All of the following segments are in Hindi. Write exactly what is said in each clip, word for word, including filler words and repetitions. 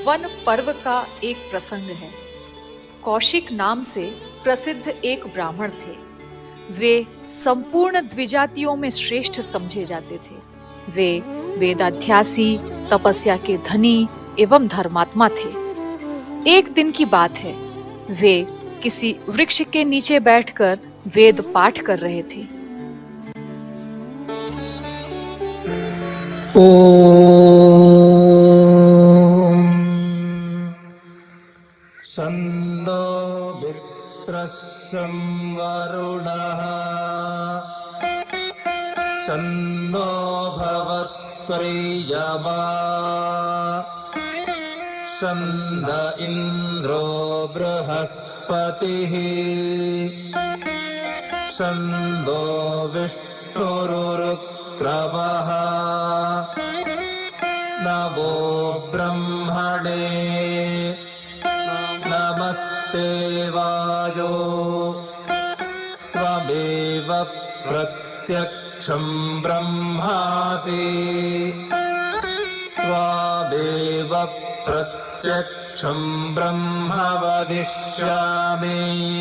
वन पर्व का एक प्रसंग है। कौशिक नाम से प्रसिद्ध एक ब्राह्मण थे। वे संपूर्ण द्विजातियों में श्रेष्ठ समझे जाते थे। वे वेदाध्यासी, तपस्या के धनी एवं धर्मात्मा थे। एक दिन की बात है, वे किसी वृक्ष के नीचे बैठकर वेद पाठ कर रहे थे। ओम छन्दो मित्रस्यं वरुणः छन्दो भवत्प्रियमा छन्द इन्द्रो बृहस्पतिः छन्दो विष्णुरुक्रमः नमो ब्रह्मणे नमस्ते वायो त्वमेव प्रत्यक्षं ब्रह्मासि त्वमेव प्रत्यक्षं ब्रह्म वदिष्यामि।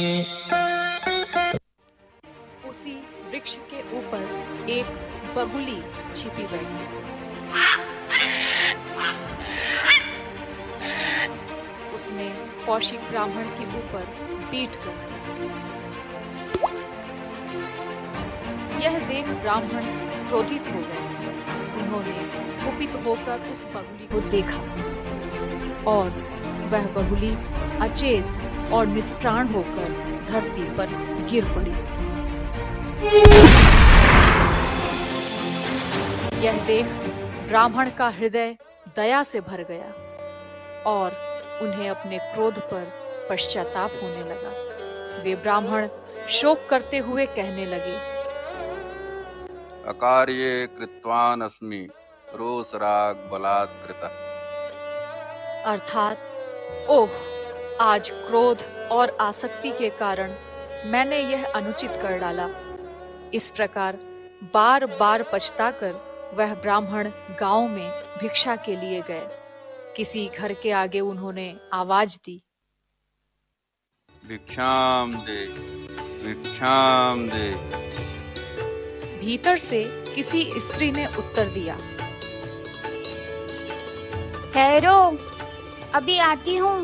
उसी वृक्ष के ऊपर एक बगुली छिपी बैठी थी। उसने कौशिक ब्राह्मण के ऊपर पीठ कर दी। यह देख ब्राह्मण क्रोधित हो गए। उन्होंने कुपित होकर उस बगुली को देखा और वह बगुली अचेत और निष्प्राण होकर धरती पर गिर पड़ी। यह देख ब्राह्मण का हृदय दया से भर गया और उन्हें अपने क्रोध पर पश्चाताप होने लगा। वे ब्राह्मण शोक करते हुए कहने लगे, अकार्ये कृत्वान् अस्मि रोषराग बलात् कृतः। अर्थात, ओह, आज क्रोध और आसक्ति के कारण मैंने यह अनुचित कर डाला। इस प्रकार बार बार पछताकर वह ब्राह्मण गांव में भिक्षा के लिए गए। किसी घर के आगे उन्होंने आवाज दी, भिक्षाम दे, भिक्षाम दे। भीतर से किसी स्त्री ने उत्तर दिया, ठहरो, अभी आती हूँ।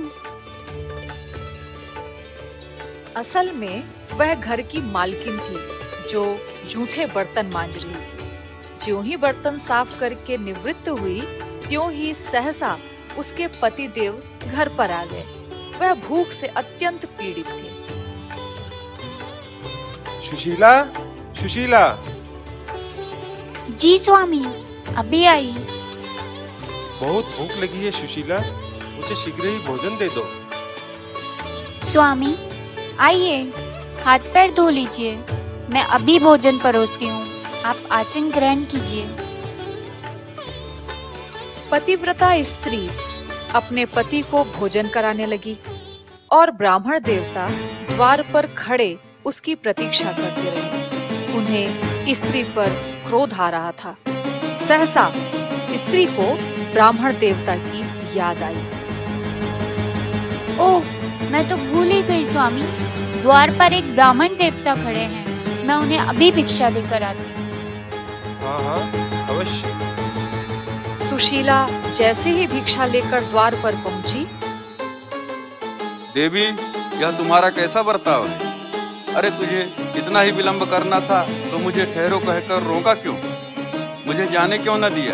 असल में वह घर की मालकिन थी जो जूठे बर्तन मांज रही थी। ज्यों ही बर्तन साफ करके निवृत्त हुई, त्यों ही सहसा उसके पति देव घर पर आ गए। वह भूख से अत्यंत पीड़ित थे। सुशीला, सुशीला। जी स्वामी, अभी आई। बहुत भूख लगी है सुशीला, मुझे शीघ्र ही भोजन दे दो। स्वामी, आइए, हाथ पैर धो लीजिए, मैं अभी भोजन परोसती हूँ। आप आसन ग्रहण कीजिए। पतिव्रता स्त्री अपने पति को भोजन कराने लगी और ब्राह्मण देवता द्वार पर खड़े उसकी प्रतीक्षा करते रहे। उन्हें स्त्री पर क्रोध आ रहा था। सहसा स्त्री को ब्राह्मण देवता की याद आई। ओह, मैं तो भूल ही गई स्वामी, द्वार पर एक ब्राह्मण देवता खड़े हैं। मैं उन्हें अभी भिक्षा देकर आती हूँ। हाँ हाँ, अवश्य। सुशीला जैसे ही भिक्षा लेकर द्वार पर पहुंची, देवी, यह तुम्हारा कैसा बर्ताव है? अरे तुझे इतना ही विलंब करना था तो मुझे ठहरो कहकर रोका क्यों? मुझे जाने क्यों न दिया?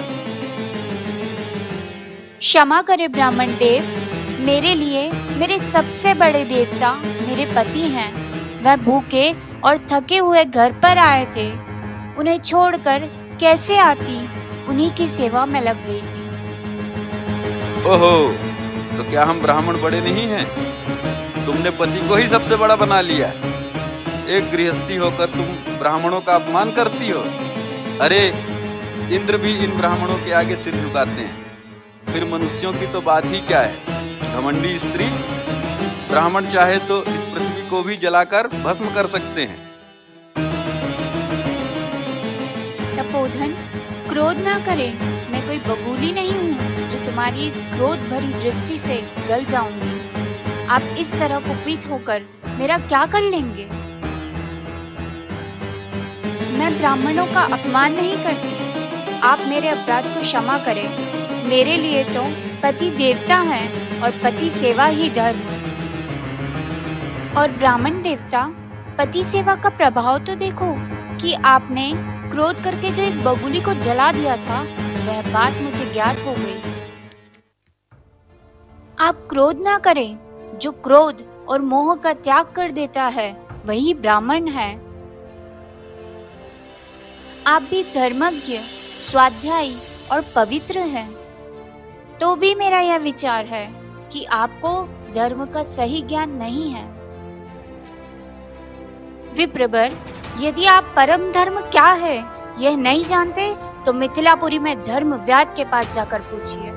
क्षमा करे ब्राह्मण देव, मेरे लिए मेरे सबसे बड़े देवता मेरे पति हैं। वह भूखे और थके हुए घर पर आए थे। उन्हें छोड़कर कैसे आती? उन्हीं की सेवा में लग गई थी। ओहो, तो क्या हम ब्राह्मण बड़े नहीं हैं? तुमने पति को ही सबसे बड़ा बना लिया। एक गृहस्थी होकर तुम ब्राह्मणों का अपमान करती हो। अरे, इंद्र भी इन ब्राह्मणों के आगे सिर झुकाते हैं, फिर मनुष्यों की तो बात ही क्या है। घमंडी स्त्री, ब्राह्मण चाहे तो इस पृथ्वी को भी जलाकर भस्म कर सकते हैं। तपोधन, क्रोध ना करें, मैं कोई बबूली नहीं हूँ। जो तुम्हारी इस क्रोध भरी दृष्टि से जल जाऊंगी। आप इस तरह कुपित होकर मेरा क्या कर लेंगे? मैं ब्राह्मणों का अपमान नहीं करती, आप मेरे अपराध को क्षमा करें। मेरे लिए तो पति देवता है और पति सेवा ही धर्म। और ब्राह्मण देवता, पति सेवा का प्रभाव तो देखो कि आपने क्रोध करके जो एक बगुली को जला दिया था, वह बात मुझे ज्ञात हो गई। आप क्रोध ना करें। जो क्रोध और मोह का त्याग कर देता है वही ब्राह्मण है। आप भी धर्मज्ञ, स्वाध्यायी और पवित्र हैं। तो भी मेरा यह विचार है कि आपको धर्म का सही ज्ञान नहीं है। विप्रवर, यदि आप परम धर्म क्या है यह नहीं जानते तो मिथिलापुरी में धर्म व्याध के पास जाकर पूछिए।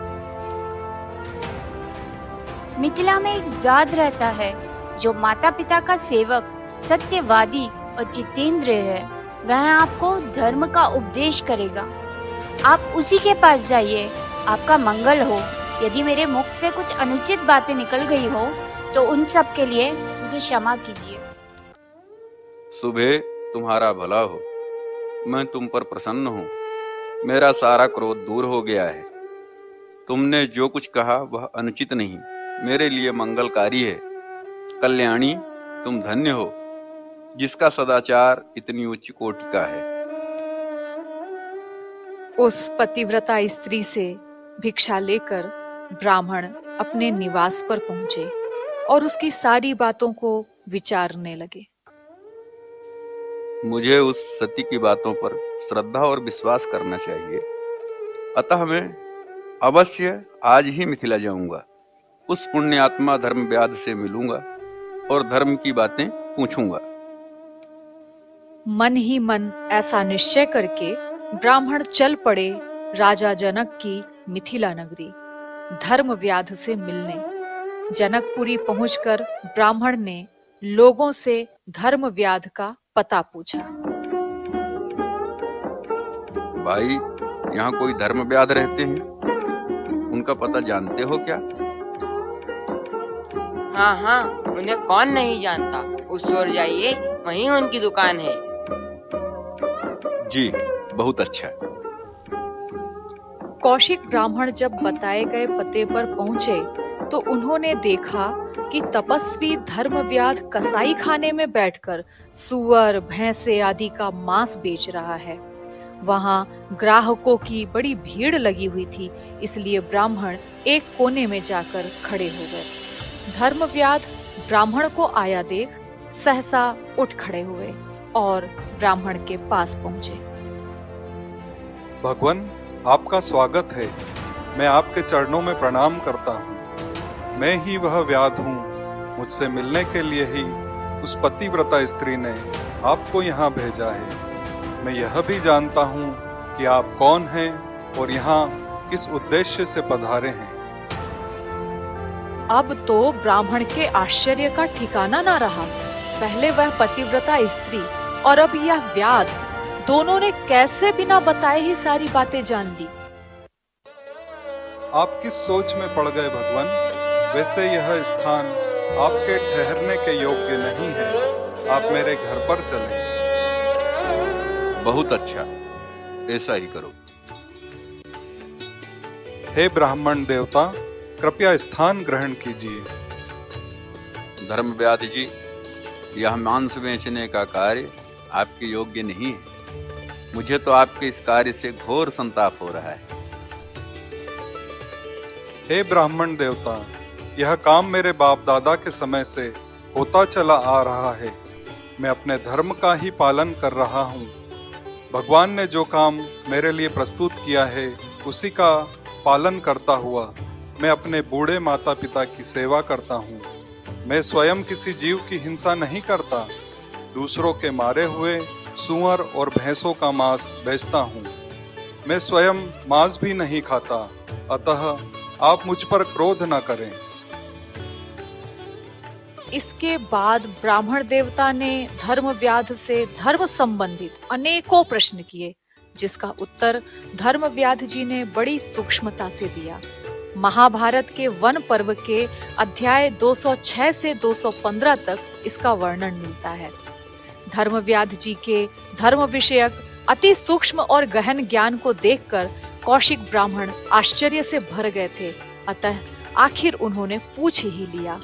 मिथिला में एक व्याध रहता है जो माता पिता का सेवक, सत्यवादी और जितेंद्र है। वह आपको धर्म का उपदेश करेगा। आप उसी के पास जाइए, आपका मंगल हो। यदि मेरे मुख से कुछ अनुचित बातें निकल गई हो तो उन सब के लिए मुझे क्षमा कीजिए। सुबह तुम्हारा भला हो। मैं तुम पर प्रसन्न हूँ। मेरा सारा क्रोध दूर हो गया है। तुमने जो कुछ कहा वह अनुचित नहीं, मेरे लिए मंगलकारी है। कल्याणी, तुम धन्य हो जिसका सदाचार इतनी उच्च कोटि का है। उस पतिव्रता स्त्री से भिक्षा लेकर ब्राह्मण अपने निवास पर पहुंचे और उसकी सारी बातों को विचारने लगे। मुझे उस सती की बातों पर श्रद्धा और विश्वास करना चाहिए, अतः मैं अवश्य आज ही मिथिला जाऊंगा। उस पुण्यात्मा धर्मव्याध से मिलूंगा और धर्म की बातें पूछूंगा। मन ही मन ऐसा निश्चय करके ब्राह्मण चल पड़े राजा जनक की मिथिला नगरी धर्मव्याध से मिलने। जनकपुरी पहुंचकर ब्राह्मण ने लोगों से धर्मव्याध का पता पूछा। भाई, यहाँ कोई धर्मव्याध रहते हैं? उनका पता जानते हो क्या? हाँ हाँ, उन्हें कौन नहीं जानता। उस ओर जाइए, वहीं उनकी दुकान है। जी, बहुत अच्छा। कौशिक ब्राह्मण जब बताए गए पते पर पहुंचे तो उन्होंने देखा कि तपस्वी धर्मव्याध कसाई खाने में बैठकर सुअर, भैंसे आदि का मांस बेच रहा है। वहां ग्राहकों की बड़ी भीड़ लगी हुई थी, इसलिए ब्राह्मण एक कोने में जाकर खड़े हो गए। धर्मव्याध ब्राह्मण को आया देख सहसा उठ खड़े हुए और ब्राह्मण के पास पहुंचे। भगवान, आपका स्वागत है। मैं आपके चरणों में प्रणाम करता हूँ। मैं ही वह व्याध हूँ। मुझसे मिलने के लिए ही उस पतिव्रता स्त्री ने आपको यहाँ भेजा है। मैं यह भी जानता हूँ कि आप कौन हैं और यहाँ किस उद्देश्य से पधारे हैं। अब तो ब्राह्मण के आश्चर्य का ठिकाना ना रहा। पहले वह पतिव्रता स्त्री और अब यह व्याध, दोनों ने कैसे बिना बताए ही सारी बातें जान ली। आप किस सोच में पड़ गए भगवान? वैसे यह स्थान आपके ठहरने के योग्य नहीं है। आप मेरे घर पर चलें। बहुत अच्छा, ऐसा ही करो। हे ब्राह्मण देवता, कृपया स्थान ग्रहण कीजिए। धर्मव्याध जी, यह मांस बेचने का कार्य आपके योग्य नहीं है। मुझे तो आपके इस कार्य से घोर संताप हो रहा है। हे ब्राह्मण देवता, यह काम मेरे बाप दादा के समय से होता चला आ रहा है। मैं अपने धर्म का ही पालन कर रहा हूँ। भगवान ने जो काम मेरे लिए प्रस्तुत किया है उसी का पालन करता हुआ मैं अपने बूढ़े माता पिता की सेवा करता हूँ। मैं स्वयं किसी जीव की हिंसा नहीं करता। दूसरों के मारे हुए सूअर और भैंसों का मांस बेचता हूँ। मैं स्वयं मांस भी नहीं खाता, अतः आप मुझ पर क्रोध न करें। इसके बाद ब्राह्मण देवता ने धर्मव्याध से धर्म संबंधित अनेकों प्रश्न किए, जिसका उत्तर धर्मव्याध जी ने बड़ी सूक्ष्मता से दिया। महाभारत के वन पर्व के अध्याय दो सौ छह से दो सौ पंद्रह तक इसका वर्णन मिलता है। धर्मव्याध जी के धर्म विषयक अति सूक्ष्म और गहन ज्ञान को देखकर कौशिक ब्राह्मण आश्चर्य से भर गए थे, अतः आखिर उन्होंने पूछ ही लिया।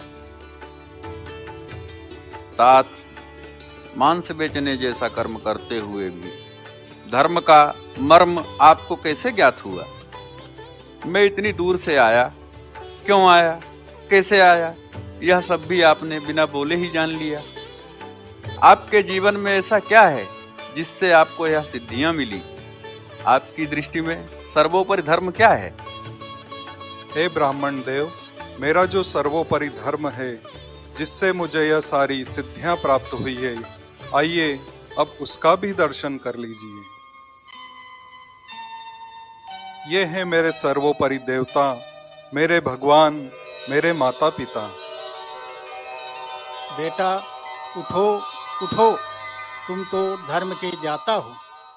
तात, मांस बेचने जैसा कर्म करते हुए भी धर्म का मर्म आपको कैसे ज्ञात हुआ? मैं इतनी दूर से आया, क्यों आया, कैसे आया, यह सब भी आपने बिना बोले ही जान लिया। आपके जीवन में ऐसा क्या है जिससे आपको यह सिद्धियां मिली? आपकी दृष्टि में सर्वोपरि धर्म क्या है? हे ब्राह्मण देव, मेरा जो सर्वोपरि धर्म है जिससे मुझे यह सारी सिद्धियां प्राप्त हुई है, आइए अब उसका भी दर्शन कर लीजिए। ये है मेरे सर्वोपरि देवता, मेरे भगवान, मेरे माता पिता। बेटा उठो उठो, तुम तो धर्म के जाता हो।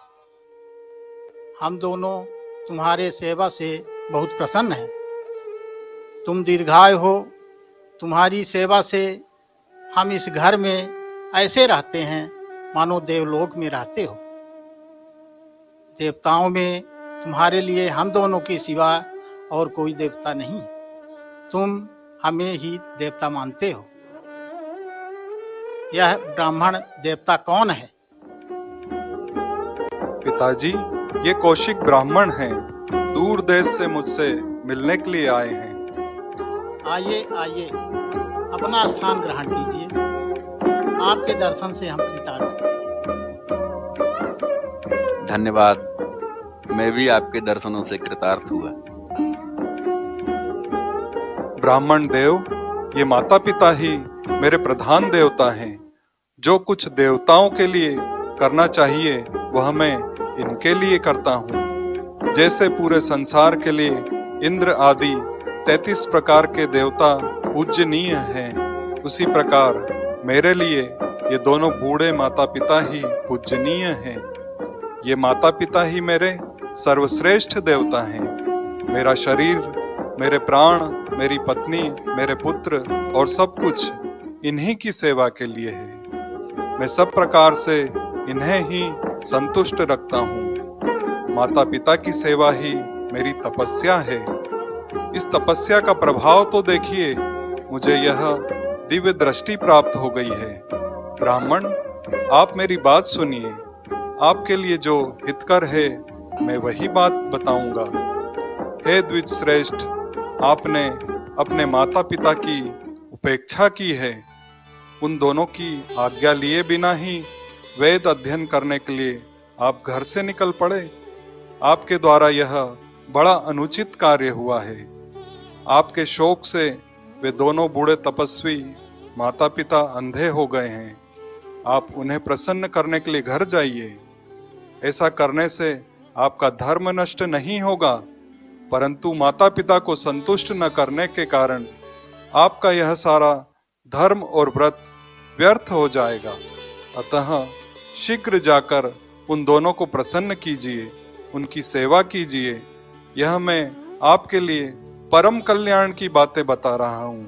हम दोनों तुम्हारे सेवा से बहुत प्रसन्न हैं। तुम दीर्घायु हो, तुम्हारी सेवा से हम इस घर में ऐसे रहते हैं मानो देवलोक में रहते हो। देवताओं में तुम्हारे लिए हम दोनों के सिवा और कोई देवता नहीं। तुम हमें ही देवता मानते हो। यह ब्राह्मण देवता कौन है? पिताजी, ये कौशिक ब्राह्मण हैं, दूर देश से मुझसे मिलने के लिए आए हैं। आइए आइए, अपना स्थान ग्रहण कीजिए। आपके दर्शन से हम कृतार्थ हैं। धन्यवाद, मैं भी आपके दर्शनों से कृतार्थ हुआ। ब्राह्मण देव, ये माता पिता ही मेरे प्रधान देवता हैं। जो कुछ देवताओं के लिए करना चाहिए वह मैं इनके लिए करता हूँ। जैसे पूरे संसार के लिए इंद्र आदि तैतीस प्रकार के देवता पूजनीय हैं, उसी प्रकार मेरे लिए ये दोनों बूढ़े माता पिता ही पूजनीय हैं। ये माता पिता ही मेरे सर्वश्रेष्ठ देवता हैं। मेरा शरीर, मेरे प्राण, मेरी पत्नी, मेरे पुत्र और सब कुछ इन्हीं की सेवा के लिए है। मैं सब प्रकार से इन्हें ही संतुष्ट रखता हूँ। माता पिता की सेवा ही मेरी तपस्या है। इस तपस्या का प्रभाव तो देखिए, मुझे यह दिव्य दृष्टि प्राप्त हो गई है। ब्राह्मण, आप मेरी बात सुनिए। आपके लिए जो हितकर है मैं वही बात बताऊंगा। हे द्विज श्रेष्ठ, आपने अपने माता पिता की उपेक्षा की है। उन दोनों की आज्ञा लिए बिना ही वेद अध्ययन करने के लिए आप घर से निकल पड़े। आपके द्वारा यह बड़ा अनुचित कार्य हुआ है। आपके शोक से वे दोनों बूढ़े तपस्वी माता पिता अंधे हो गए हैं। आप उन्हें प्रसन्न करने के लिए घर जाइए। ऐसा करने से आपका धर्म नष्ट नहीं होगा, परंतु माता पिता को संतुष्ट न करने के कारण आपका यह सारा धर्म और व्रत व्यर्थ हो जाएगा। अतः शीघ्र जाकर उन दोनों को प्रसन्न कीजिए, उनकी सेवा कीजिए। यह मैं आपके लिए परम कल्याण की बातें बता रहा हूँ।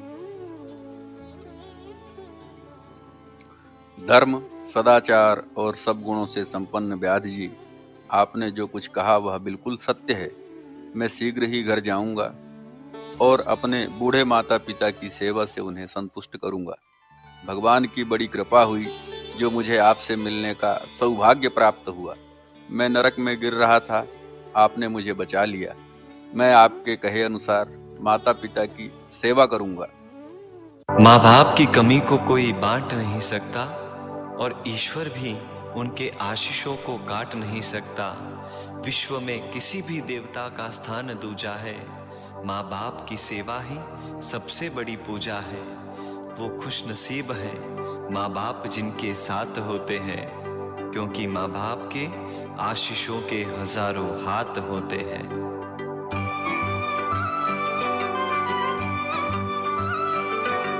धर्म, सदाचार और सब गुणों से संपन्न व्याध जी, आपने जो कुछ कहा वह बिल्कुल सत्य है। मैं शीघ्र ही घर जाऊंगा और अपने बूढ़े माता पिता की सेवा से उन्हें संतुष्ट करूंगा। भगवान की बड़ी कृपा हुई जो मुझे आपसे मिलने का सौभाग्य प्राप्त हुआ। मैं नरक में गिर रहा था, आपने मुझे बचा लिया। मैं आपके कहे अनुसार माता पिता की सेवा करूंगा। माँ बाप की कमी को कोई बांट नहीं सकता और ईश्वर भी उनके आशीषों को काट नहीं सकता। विश्व में किसी भी देवता का स्थान दूजा है। माँ बाप की सेवा ही सबसे बड़ी पूजा है। वो खुश नसीब है माँ बाप जिनके साथ होते हैं, क्योंकि माँ बाप के आशीषों के हजारों हाथ होते हैं।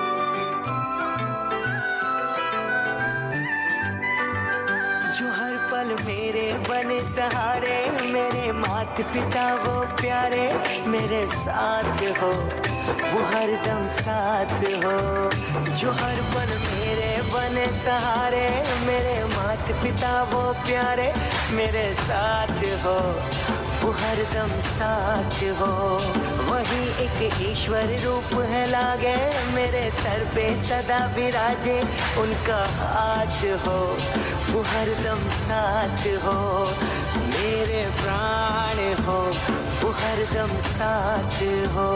जो हर पल मेरे बने सहारे, मेरे माता पिता वो प्यारे मेरे साथ हो, वो हरदम साथ हो। जो हर पल मेरे बने सहारे, मेरे माता पिता वो प्यारे मेरे साथ हो, वो हरदम साथ हो। वही एक ईश्वर रूप है लागे, मेरे सर पे सदा विराजे उनका हाथ हो, वो हरदम साथ हो। मेरे प्राण हो, वो हरदम साथ हो।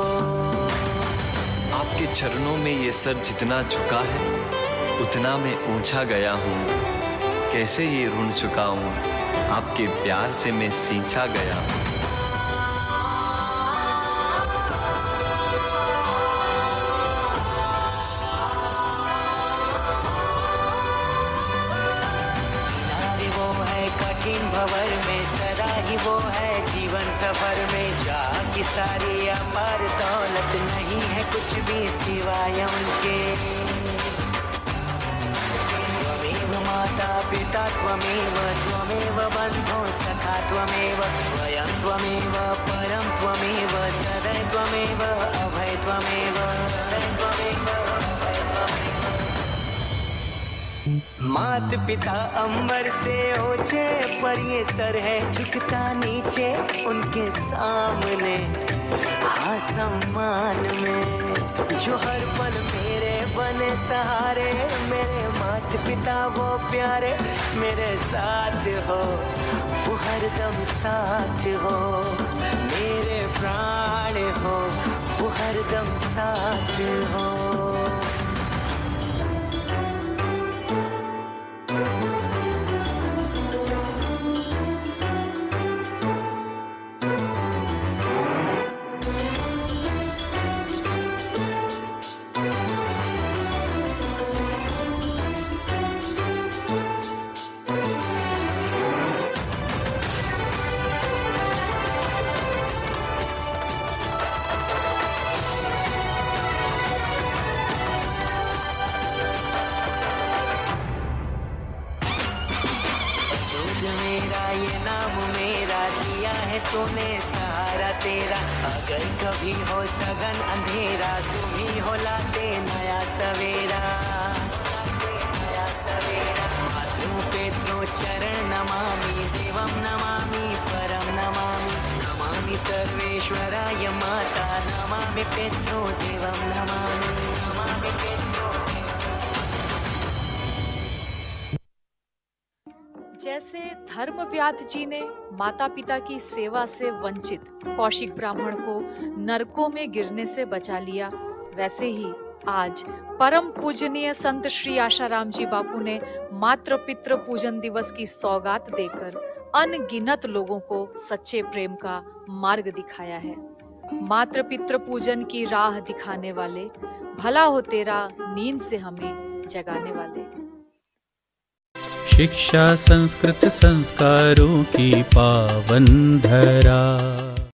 आपके चरणों में ये सर जितना झुका है, उतना मैं ऊंचा गया हूँ। कैसे ये ऋण चुकाऊं, आपके प्यार से मैं सींचा गया हूँ। भंवर में सदा ही वो है जीवन सफर में, जहाँ की सारी अपार दौलत नहीं है कुछ भी सिवाय उनके। त्वमेव माता पिता त्वमेव, त्वमेव बंधो सखा त्वमेव, स्वयं त्वमेव परम त्वमेव, सदैव त्वमेव अभय त्वमेव, सदैव त्वमेव अभय त्वमेव। मात पिता अंबर से ऊंचे, पर ये सर है झुकता नीचे उनके सामने, हाँ सम्मान में। जो हर पल मेरे बने सहारे, मेरे मात पिता वो प्यारे मेरे साथ हो, वो हरदम साथ हो। मेरे प्राण हो, वो हरदम साथ हो। तूने सहारा तेरा, अगर कभी हो सघन अंधेरा, तुम ही हो लाते नया सवेरा, नया सवेरा। मातृ पेत्रो चरण नमामि, देवम नमामि परम नमामि, नमामि सर्वेश्वराय माता, नमामि पेत्रो देवम नमामि, नमामि पेत्रो। जैसे धर्मव्याध जी ने माता पिता की सेवा से वंचित कौशिक ब्राह्मण को नरकों में गिरने से बचा लिया, वैसे ही आज परम पूजनीय संत श्री आशाराम जी बापू ने मातृ पितृ पूजन दिवस की सौगात देकर अनगिनत लोगों को सच्चे प्रेम का मार्ग दिखाया है। मातृ पितृ पूजन की राह दिखाने वाले, भला हो तेरा नींद से हमें जगाने वाले। शिक्षा संस्कृत संस्कारों की पावन धरा।